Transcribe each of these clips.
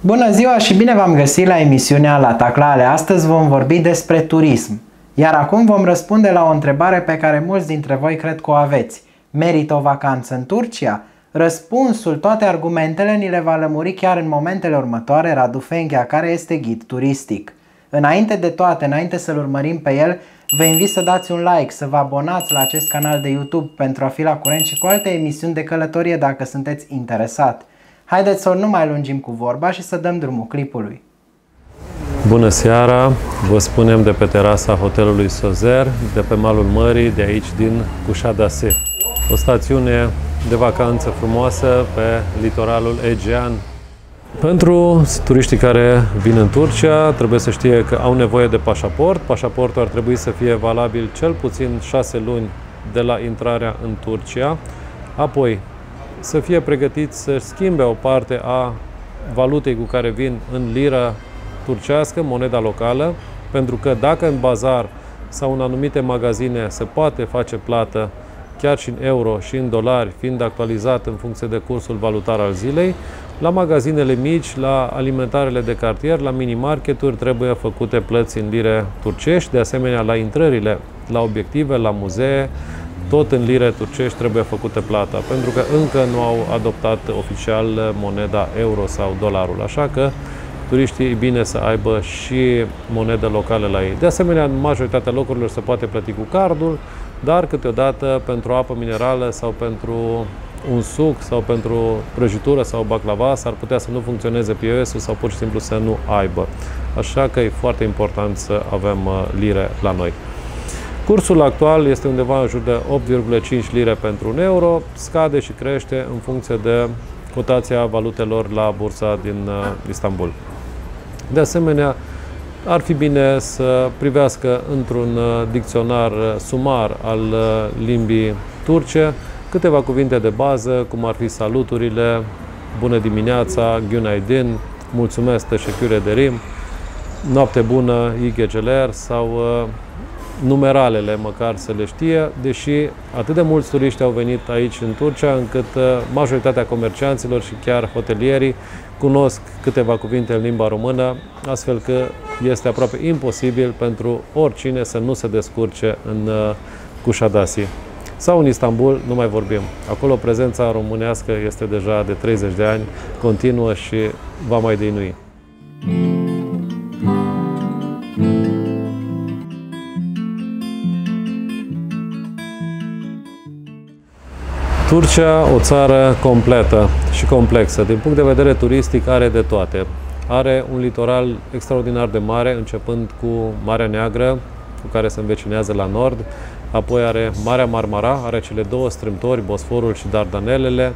Bună ziua și bine v-am găsit la emisiunea La Taclale. Astăzi vom vorbi despre turism. Iar acum vom răspunde la o întrebare pe care mulți dintre voi cred că o aveți. Merită o vacanță în Turcia? Răspunsul, toate argumentele ni le va lămuri chiar în momentele următoare Radu Fenghea, care este ghid turistic. Înainte de toate, înainte să-l urmărim pe el, vă invit să dați un like, să vă abonați la acest canal de YouTube pentru a fi la curent și cu alte emisiuni de călătorie dacă sunteți interesat. Haideți să nu mai lungim cu vorba și să dăm drumul clipului. Bună seara! Vă spunem de pe terasa hotelului Sozer, de pe malul mării, de aici din Kuşadası. O stațiune de vacanță frumoasă pe litoralul Egean. Pentru turiștii care vin în Turcia, trebuie să știe că au nevoie de pașaport. Pașaportul ar trebui să fie valabil cel puțin 6 luni de la intrarea în Turcia. Apoi, să fie pregătiți să schimbe o parte a valutei cu care vin în liră turcească, moneda locală, pentru că dacă în bazar sau în anumite magazine se poate face plată chiar și în euro și în dolari, fiind actualizat în funcție de cursul valutar al zilei, la magazinele mici, la alimentarele de cartier, la mini-marketuri trebuie făcute plăți în lire turcești, de asemenea la intrările la obiective, la muzee, tot în lire turcești trebuie făcută plata, pentru că încă nu au adoptat oficial moneda euro sau dolarul, așa că turiștii e bine să aibă și monedă locală la ei. De asemenea, în majoritatea locurilor se poate plăti cu cardul, dar câteodată pentru apă minerală sau pentru un suc sau pentru prăjitură sau baclava s-ar putea să nu funcționeze POS-ul sau pur și simplu să nu aibă. Așa că e foarte important să avem lire la noi. Cursul actual este undeva în jur de 8,5 lire pentru un euro, scade și crește în funcție de cotația valutelor la bursa din Istanbul. De asemenea, ar fi bine să privească într-un dicționar sumar al limbii turce câteva cuvinte de bază, cum ar fi saluturile, bună dimineața, günaydin, mulțumesc, teşekkür ederim, noapte bună, iyi geceler sau numeralele măcar să le știe, deși atât de mulți turiști au venit aici în Turcia, încât majoritatea comercianților și chiar hotelierii cunosc câteva cuvinte în limba română, astfel că este aproape imposibil pentru oricine să nu se descurce în Kuşadası. Sau în Istanbul, nu mai vorbim. Acolo prezența românească este deja de 30 de ani, continuă și va mai dăinui. Turcia, o țară completă și complexă. Din punct de vedere turistic, are de toate. Are un litoral extraordinar de mare, începând cu Marea Neagră, cu care se învecinează la nord. Apoi are Marea Marmara, are cele două strâmtori, Bosforul și Dardanelele.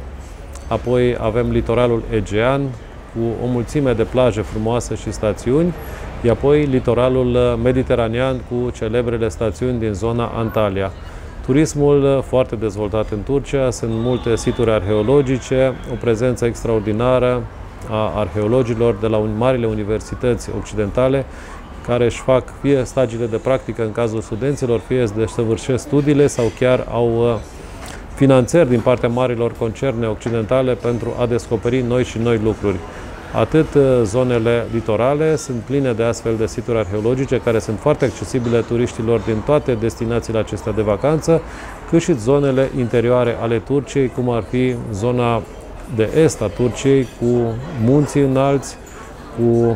Apoi avem litoralul Egean, cu o mulțime de plaje frumoase și stațiuni. Și apoi litoralul mediteranean, cu celebrele stațiuni din zona Antalya. Turismul foarte dezvoltat în Turcia, sunt multe situri arheologice, o prezență extraordinară a arheologilor de la marile universități occidentale, care își fac fie stagiile de practică în cazul studenților, fie desăvârșesc studiile sau chiar au finanțări din partea marilor concerne occidentale pentru a descoperi noi și noi lucruri. Atât zonele litorale sunt pline de astfel de situri arheologice care sunt foarte accesibile turiștilor din toate destinațiile acestea de vacanță, cât și zonele interioare ale Turciei, cum ar fi zona de est a Turciei, cu munții înalți, cu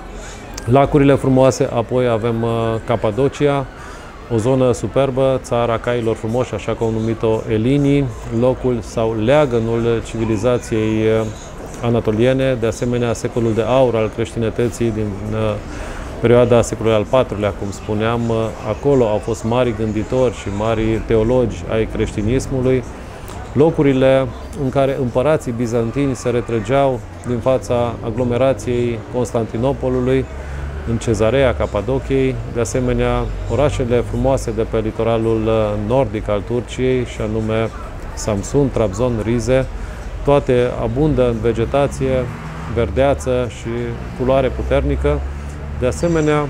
lacurile frumoase. Apoi avem Capadocia, o zonă superbă, țara cailor frumoși, așa cum au numit-o elinii, locul sau leagănul civilizației anatoliene, de asemenea secolul de aur al creștinătății din perioada secolului al IV-lea, cum spuneam. Acolo au fost mari gânditori și mari teologi ai creștinismului, locurile în care împărații bizantini se retrăgeau din fața aglomerației Constantinopolului, în Cezarea Capadociei, de asemenea orașele frumoase de pe litoralul nordic al Turciei, și anume Samsun, Trabzon, Rize, toate abundă în vegetație, verdeață și culoare puternică. De asemenea,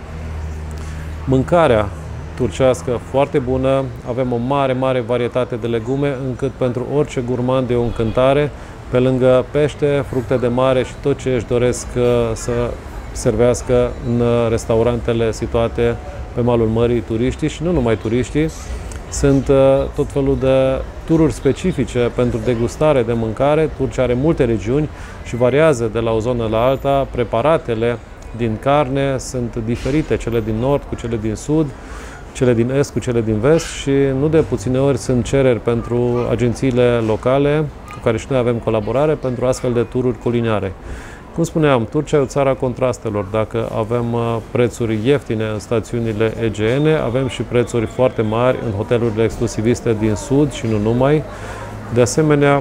mâncarea turcească foarte bună, avem o mare varietate de legume, încât pentru orice gurmand e o încântare. pe lângă pește, fructe de mare și tot ce își doresc să servească în restaurantele situate pe malul mării turiștii și nu numai turiștii. Sunt tot felul de tururi specifice pentru degustare de mâncare. Turcia are multe regiuni și variază de la o zonă la alta. Preparatele din carne sunt diferite, cele din nord cu cele din sud, cele din est cu cele din vest și nu de puține ori sunt cereri pentru agențiile locale cu care și noi avem colaborare pentru astfel de tururi culinare. Cum spuneam, Turcia e o țară a contrastelor. Dacă avem prețuri ieftine în stațiunile egeene, avem și prețuri foarte mari în hotelurile exclusiviste din sud și nu numai. De asemenea,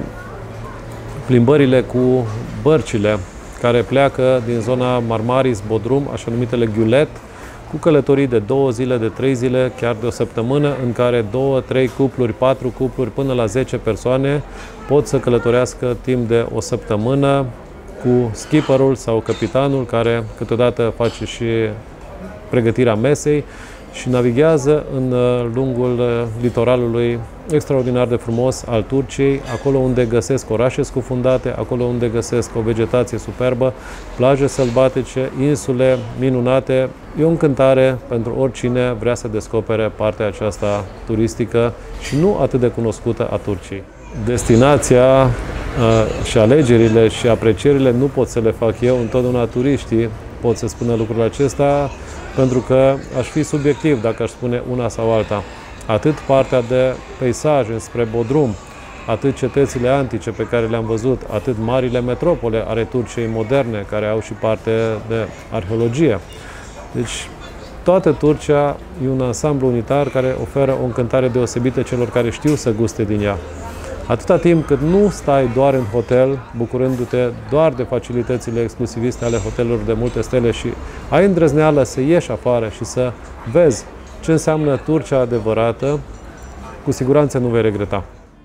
plimbările cu bărcile care pleacă din zona Marmaris, Bodrum, așa numitele ghulet, cu călătorii de 2 zile, de 3 zile, chiar de o săptămână, în care 2, 3 cupluri, 4 cupluri, până la 10 persoane pot să călătorească timp de o săptămână cu skipperul sau capitanul, care câteodată face și pregătirea mesei și navighează în lungul litoralului extraordinar de frumos al Turciei, acolo unde găsesc orașe scufundate, acolo unde găsesc o vegetație superbă, plaje sălbatice, insule minunate. E o încântare pentru oricine vrea să descopere partea aceasta turistică și nu atât de cunoscută a Turciei. Destinația și alegerile și aprecierile nu pot să le fac eu, întotdeauna turiștii pot să spună lucrul acesta, pentru că aș fi subiectiv dacă aș spune una sau alta. Atât partea de peisaj înspre Bodrum, atât cetățile antice pe care le-am văzut, atât marile metropole ale Turciei moderne, care au și parte de arheologie. Deci, toată Turcia e un ansamblu unitar care oferă o încântare deosebită celor care știu să guste din ea. Atâta timp cât nu stai doar în hotel, bucurându-te doar de facilitățile exclusiviste ale hotelurilor de multe stele și ai îndrăzneală să ieși afară și să vezi ce înseamnă Turcia adevărată, cu siguranță nu vei regreta.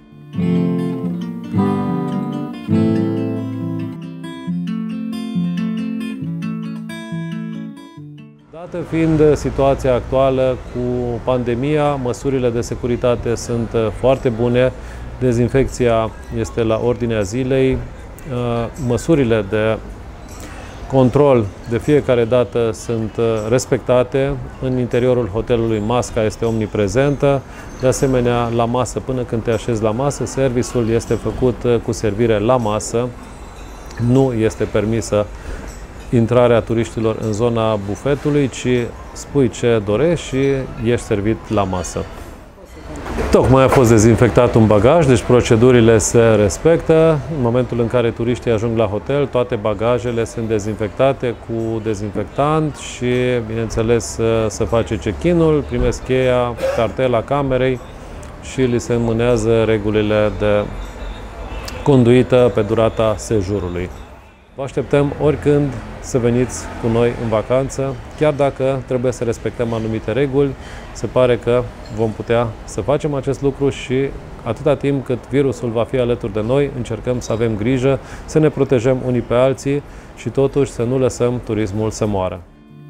Dată fiind situația actuală cu pandemia, măsurile de securitate sunt foarte bune, dezinfecția este la ordinea zilei, măsurile de control de fiecare dată sunt respectate. În interiorul hotelului masca este omniprezentă. De asemenea, la masă, până când te așezi la masă, serviciul este făcut cu servire la masă. Nu este permisă intrarea turiștilor în zona bufetului, ci spui ce dorești și ești servit la masă. Tocmai a fost dezinfectat un bagaj, deci procedurile se respectă. În momentul în care turiștii ajung la hotel, toate bagajele sunt dezinfectate cu dezinfectant și, bineînțeles, se face check-in-ul, primesc cheia, cartela camerei și li se înmânează regulile de conduită pe durata sejurului. Vă așteptăm oricând să veniți cu noi în vacanță, chiar dacă trebuie să respectăm anumite reguli. Se pare că vom putea să facem acest lucru și atâta timp cât virusul va fi alături de noi, încercăm să avem grijă, să ne protejăm unii pe alții și totuși să nu lăsăm turismul să moară.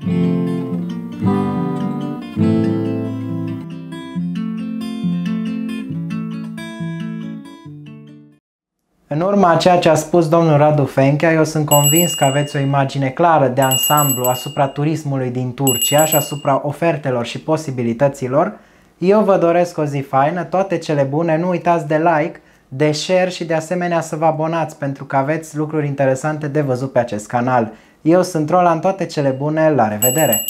În urma a ceea ce a spus domnul Radu Fenchea, eu sunt convins că aveți o imagine clară de ansamblu asupra turismului din Turcia și asupra ofertelor și posibilităților. Eu vă doresc o zi faină, toate cele bune, nu uitați de like, de share și de asemenea să vă abonați pentru că aveți lucruri interesante de văzut pe acest canal. Eu sunt Roland, toate cele bune, la revedere!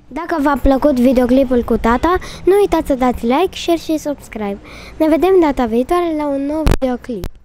Dacă v-a plăcut videoclipul cu tata, nu uitați să dați like, share și subscribe. Ne vedem data viitoare la un nou videoclip.